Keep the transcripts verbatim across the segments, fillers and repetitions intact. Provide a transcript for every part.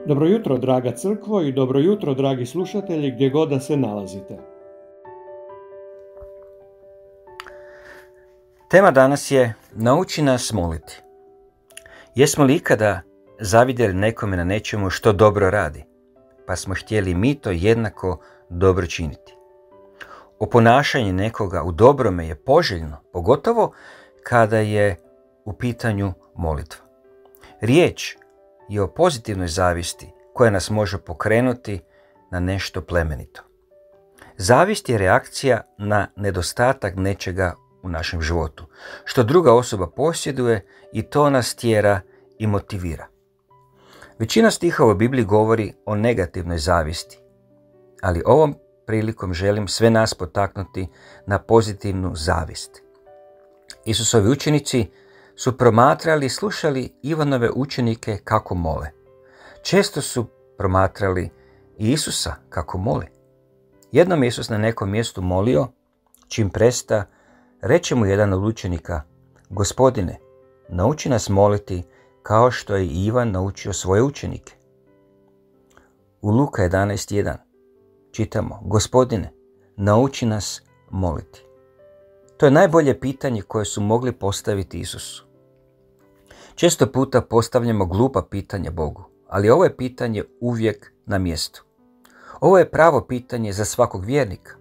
Dobro jutro, draga crkvo, i dobro jutro, dragi slušatelji, gdje god da se nalazite. Tema danas je nauči nas moliti. Jesmo li ikada zavidjeli nekome na nečemu što dobro radi, pa smo htjeli mi to jednako dobro činiti? Oponašanje nekoga u dobrome je poželjno, pogotovo kada je u pitanju molitva. Riječ je o pozitivnoj zavisti koja nas može pokrenuti na nešto plemenito. Zavist je reakcija na nedostatak nečega u našem životu, što druga osoba posjeduje, i to nas tjera i motivira. Većina stihova u Bibliji govori o negativnoj zavisti, ali ovom prilikom želim sve nas potaknuti na pozitivnu zavist. Isusovi učenici su promatrali i slušali Ivanove učenike kako mole. Često su promatrali i Isusa kako moli. Jednom Isus na nekom mjestu molio, čim presta, reče mu jedan od učenika: Gospodine, nauči nas moliti kao što je Ivan naučio svoje učenike. U Luka jedanaest jedan čitamo: Gospodine, nauči nas moliti. To je najbolje pitanje koje su mogli postaviti Isusu. Često puta postavljamo glupa pitanja Bogu, ali ovo je pitanje uvijek na mjestu. Ovo je pravo pitanje za svakog vjernika.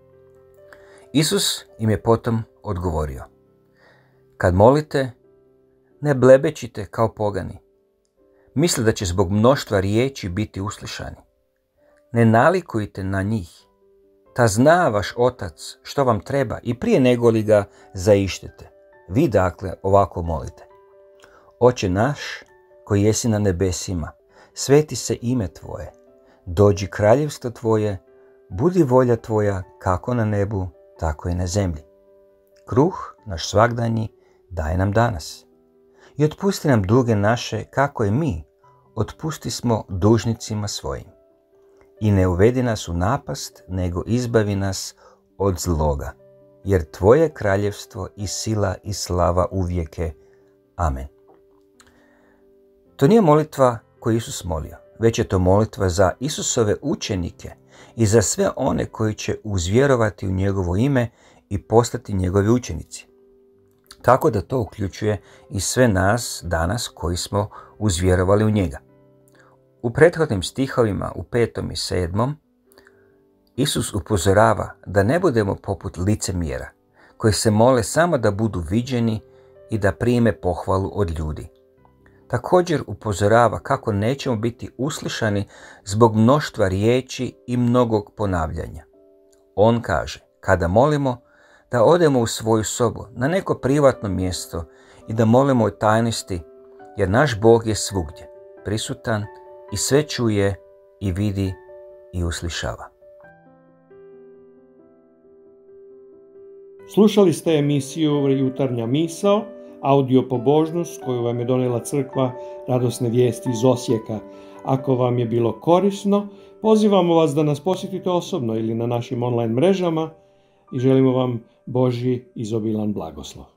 Isus im je potom odgovorio: Kad molite, ne blebećite kao pogani. Misle da će zbog mnoštva riječi biti uslišani. Ne nalikujte na njih. Ta zna vaš Otac što vam treba i prije nego li ga zaištete. Vi dakle ovako molite: Oče naš koji jesi na nebesima, sveti se ime Tvoje, dođi kraljevstvo Tvoje, budi volja Tvoja kako na nebu, tako i na zemlji. Kruh naš svagdanji daj nam danas. I otpusti nam duge naše kako i mi otpustismo dužnicima svojim. I ne uvedi nas u napast, nego izbavi nas od zloga. Jer Tvoje kraljevstvo i sila i slava uvijeke. Amen. To nije molitva koju Isus molio, već je to molitva za Isusove učenike i za sve one koji će uzvjerovati u njegovo ime i postati njegovi učenici. Tako da to uključuje i sve nas danas koji smo uzvjerovali u njega. U prethodnim stihovima, u petom i sedmom, Isus upozorava da ne budemo poput licemjera, koji se mole samo da budu viđeni i da prime pohvalu od ljudi. Također upozorava kako nećemo biti uslišani zbog mnoštva riječi i mnogog ponavljanja. On kaže, kada molimo, da odemo u svoju sobu, na neko privatno mjesto, i da molimo u tajnosti, jer naš Bog je svugdje prisutan i sve čuje i vidi i uslišava. Slušali ste emisiju Jutarnja misao, audio pobožnost koju vam je donijela crkva Radosne vijesti iz Osijeka. Ako vam je bilo korisno, pozivamo vas da nas posjetite osobno ili na našim online mrežama i želimo vam Božji izobilan blagoslov.